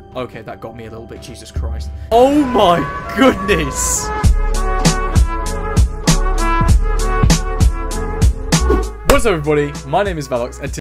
Okay, that got me a little bit. Jesus Christ. Oh my goodness. What's up, everybody? My name is Velox, and